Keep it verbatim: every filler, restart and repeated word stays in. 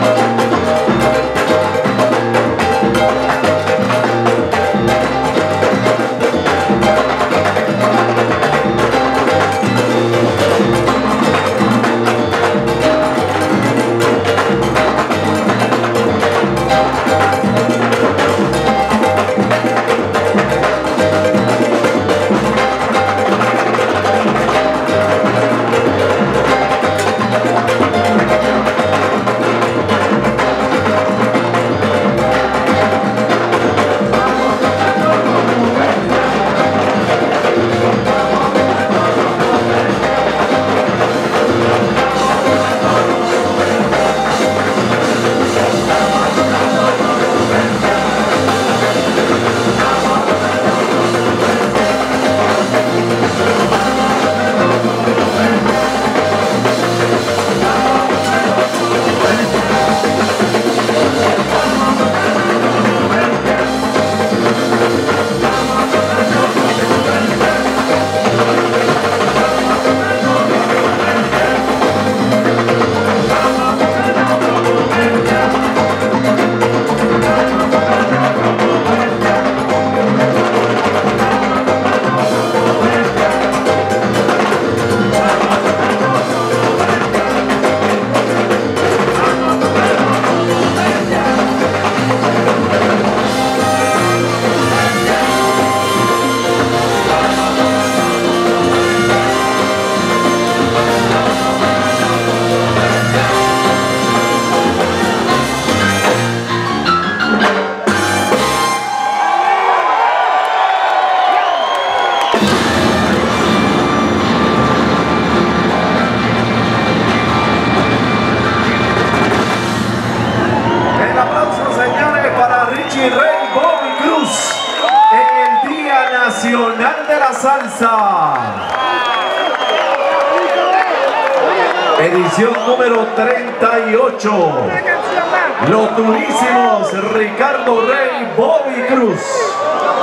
Richie, Rey, Bob y Cruz en el Día Nacional de la Salsa. Edición número treinta y ocho. Los durísimos Ricardo, Rey, Bob y Cruz.